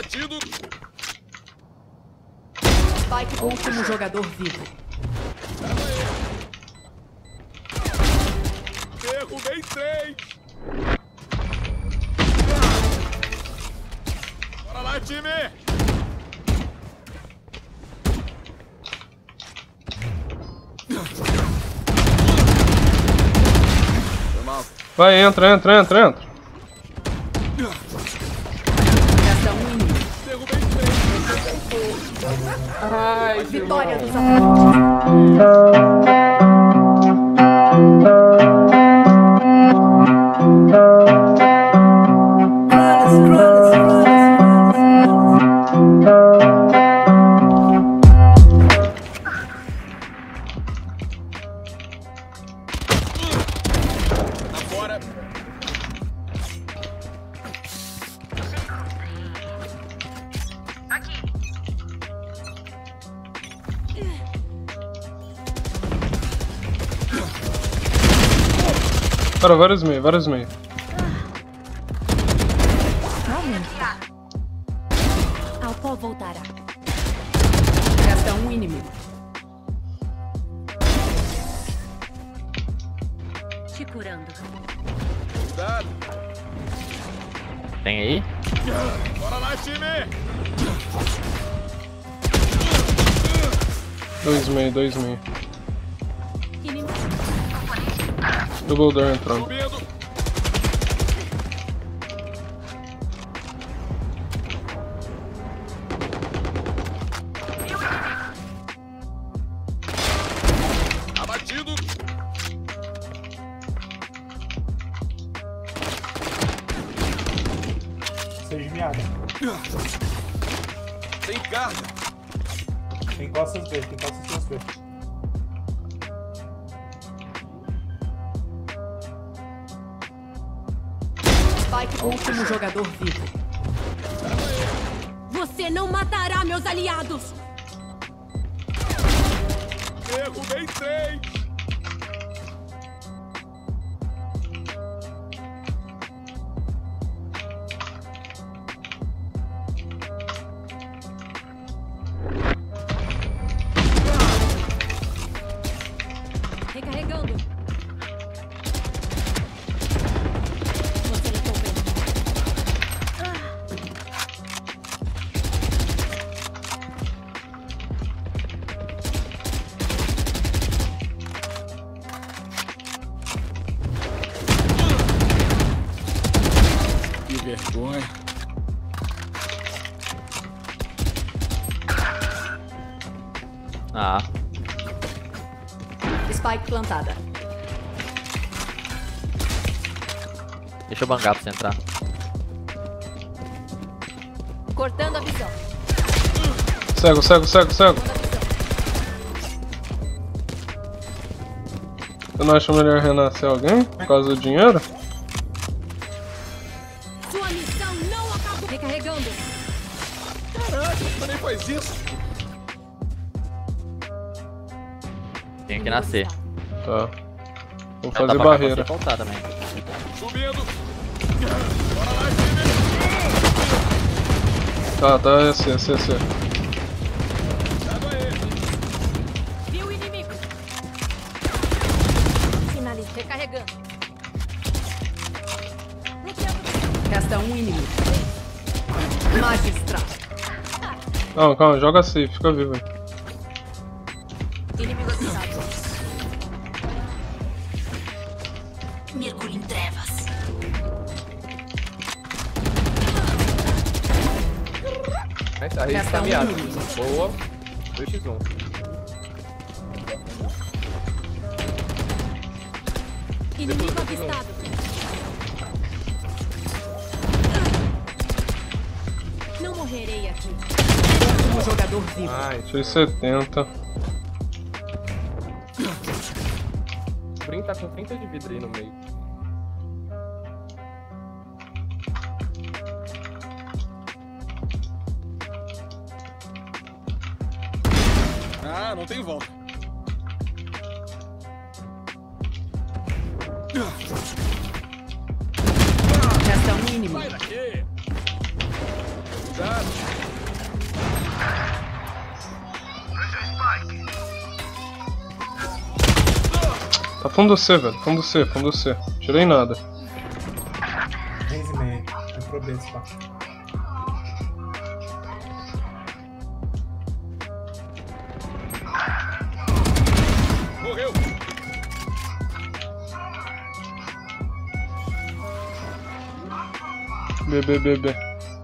Abatido. Spike, último jogador vivo. Derrubei 3. Bora lá, time. Foi mal. Vai, entra. Resta um inimigo. Derrubei 3. Ai, Vitória dos Agora. Cara, vários meio. Ao pó voltará. Resta um inimigo. Te curando. Cuidado. tem aí? Bora lá, time. 2 meio. Double door entrando. Subindo. Abatido. Seja miada. Tem carga. Tem costas B. Spike, último jogador vivo. Você não matará meus aliados! Derrubei 3. Recarregando. Que vergonha. Ah, Spike plantada. deixa eu bangar pra você entrar. Cortando a visão. Cego. Eu não acho melhor renascer alguém por causa do dinheiro? Sua missão não acabou. Recarregando. Caraca, tu nem faz isso. Tem que nascer. Tá. Vou Dá fazer pra barreira. você voltar também. Subindo. Bora lá, time. Tá, esse. Cuidado aí. Viu o inimigo. Finaliza. Recarregando. Resta um inimigo. Magistral. Calma, joga assim, fica vivo aí. Inimigo avisado. Mergulho em trevas. A rede Resta tá um miada. inimigo. Boa. 2x1. Inimigo avistado. Não morrerei aqui. Último jogador vivo. Ai, 670. o Brin tá com 30 de vidro aí no meio. Ah, não tem volta. Resta um inimigo. Sai daqui. Cuidado. Fundo C, velho. Fundo C, fundo C. Tirei nada. 15,5. É pro B, tá? Morreu. B.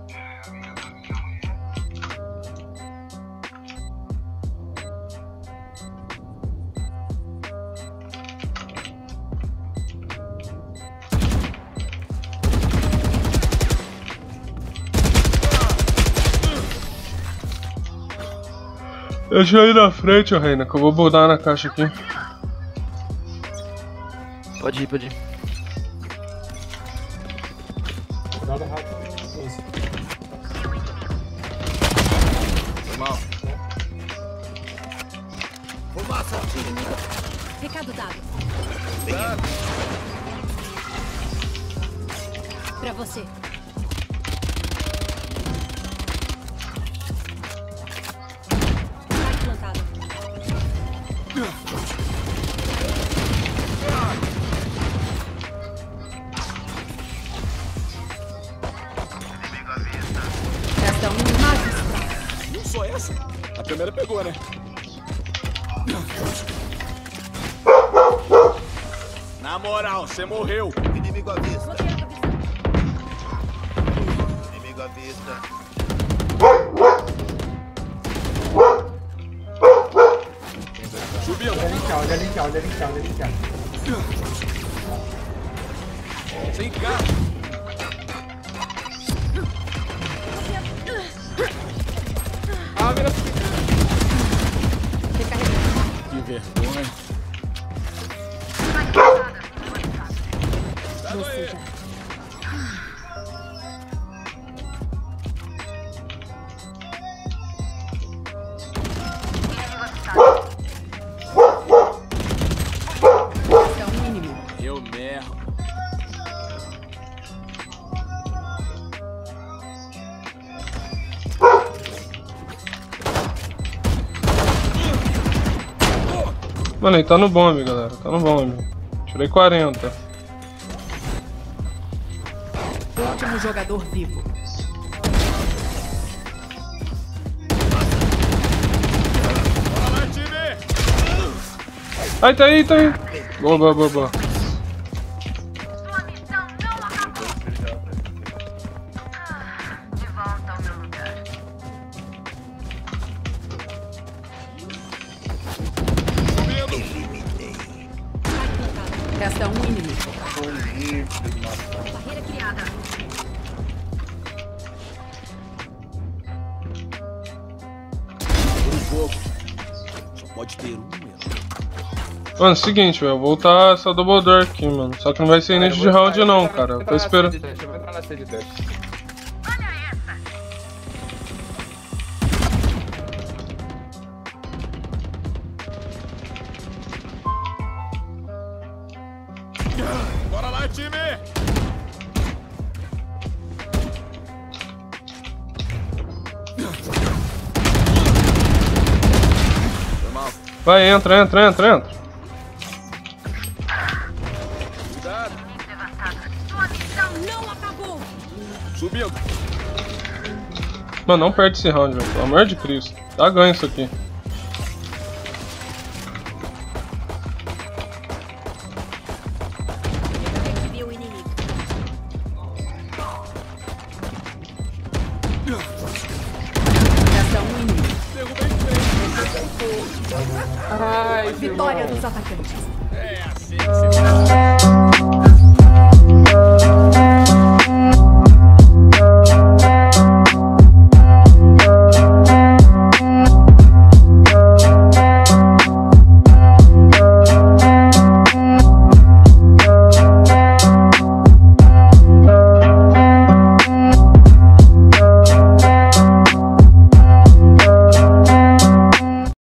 Deixa eu ir na frente, ô Reina, que eu vou mudar na caixa aqui. Pode ir. Cuidado rápido. Foi mal. Recado dado. Pra você. Tá implantado. Esta magistral. Viu só essa? A câmera pegou, né? Na moral, você morreu. Inimigo à vista. Bloqueando a visão. Inimigo à vista. Subindo. Olha linkear. Sem carro. Ah, mira. Que vergonha. Você já. Esse é um inimigo. Eu merro. Mano, ele tá no bombe, galera. Tá no bombe. Tirei 40. Último jogador vivo. Bora lá, time. Ai, tá aí. Boa. Sua missão não acabou. De volta ao meu lugar. Resta um inimigo. Barreira criada. Por um pouco. Só pode ter um mesmo. Mano, seguinte, velho. Eu vou voltar essa double door aqui, mano. Só que não vai ser início de round, não, cara. Eu tô esperando. Eu vou entrar na sede teste. Olha essa. Bora lá, time. Foi mal. Vai, entra. Cuidado. Sua missão Não acabou. Subindo. Mano, não perde esse round, velho. Pelo amor de Cristo. Dá ganho isso aqui. Revivi o inimigo. Resta um inimigo. Derrubei três. Ai, Vitória dos atacantes.